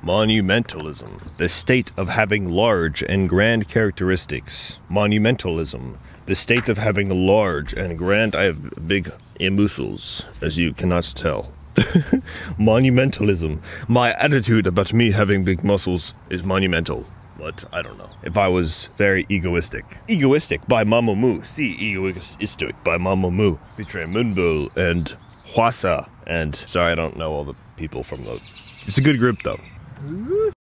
Monumentalism, the state of having large and grand characteristics. Monumentalism, the state of having large and grand... I have big muscles, as you cannot tell. Monumentalism, my attitude about me having big muscles is monumental. But I don't know. If I was very egoistic. Egoistic by Mamamoo. See, egoistic by Mamamoo. Featuring Moonbull and Hwasa. And sorry, I don't know all the people from the... It's a good group though.